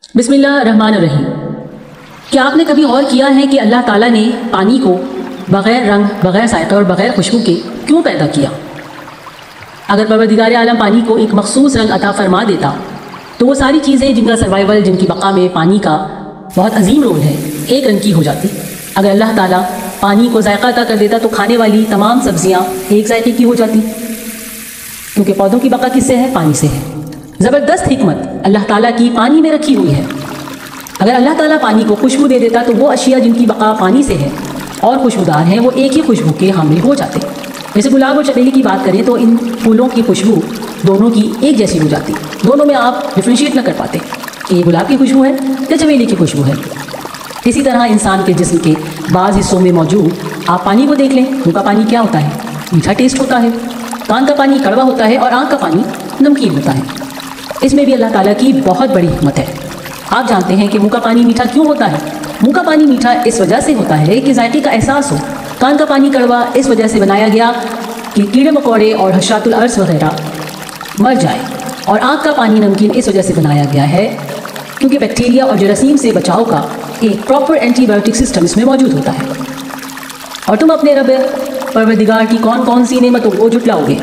बिस्मिल्लाहिर्रहमानिर्रहीम। क्या आपने कभी गौर किया है कि अल्लाह ताला ने पानी को बग़ैर रंग, बग़ैर जायका और बग़ैर खुशबू के क्यों पैदा किया? अगर परवरदिगार आलम पानी को एक मखसूस रंग अता फरमा देता तो वो सारी चीज़ें जिनका सर्वाइवल, जिनकी बक़ा में पानी का बहुत अजीम रोल है, एक रंग की हो जाती। अगर अल्लाह ताला पानी को जायका अता कर देता तो खाने वाली तमाम सब्जियाँ एक जायके की हो जाती, क्योंकि पौधों की बक़ा किससे है? पानी से है। ज़बरदस्त हिकमत अल्लाह ताला की पानी में रखी हुई है। अगर अल्लाह ताला पानी को खुशबू दे देता तो वो अशिया जिनकी बक़ा पानी से है और खुशबूदार हैं, वो एक ही खुशबू के हामिल हो जाते। जैसे गुलाब और चमेली की बात करें तो इन फूलों की खुशबू दोनों की एक जैसी हो जाती। दोनों में आप डिफ्रेंशिएट न कर पाते कि ये गुलाब की खुशबू है या चमेली की खुशबू है। इसी तरह इंसान के जिस्म के बाज़ हिस्सों में मौजूद आप पानी को देख लें। मुँह का पानी क्या होता है? मीठा टेस्ट होता है। कान का पानी कड़वा होता है और आँख का पानी नमकीन होता है। इसमें भी अल्लाह ताला की बहुत बड़ी हिकमत है। आप जानते हैं कि मुँह का पानी मीठा क्यों होता है? मुँह का पानी मीठा इस वजह से होता है कि जायके का एहसास हो। कान का पानी कड़वा इस वजह से बनाया गया कि कीड़े मकोड़े और हशरातुल अर्ज़ वगैरह मर जाए, और आँख का पानी नमकीन इस वजह से बनाया गया है क्योंकि बैक्टीरिया और जरासीम से बचाव का एक प्रॉपर एंटीबायोटिक सिस्टम इसमें मौजूद होता है। और तुम अपने रब परवरदिगार की कौन कौन सी नेमतों को जुटलाओगे?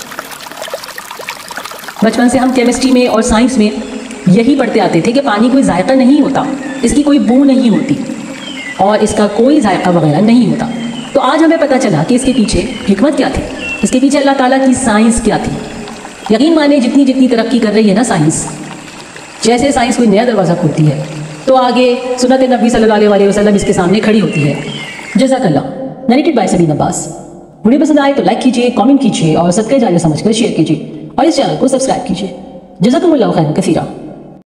बचपन से हम केमिस्ट्री में और साइंस में यही पढ़ते आते थे कि पानी कोई जायका नहीं होता, इसकी कोई बू नहीं होती और इसका कोई जायका वगैरह नहीं होता। तो आज हमें पता चला कि इसके पीछे हिकमत क्या थी, इसके पीछे अल्लाह ताला की साइंस क्या थी। यकीन माने जितनी जितनी तरक्की कर रही है ना साइंस, जैसे साइंस कोई नया दरवाज़ा खोलती है तो आगे सुन्नत नबी सल्लल्लाहु अलैहि वसल्लम इसके सामने खड़ी होती है। जज़ाकल्लाह। Narrated by Sabeen Abbas. Video पसंद आए तो लाइक कीजिए, कमेंट कीजिए और सदका जारिया समझकर शेयर कीजिए और इस चैनल को सब्सक्राइब कीजिए। जज़ाकुमुल्लाहु खैरन कसीरा।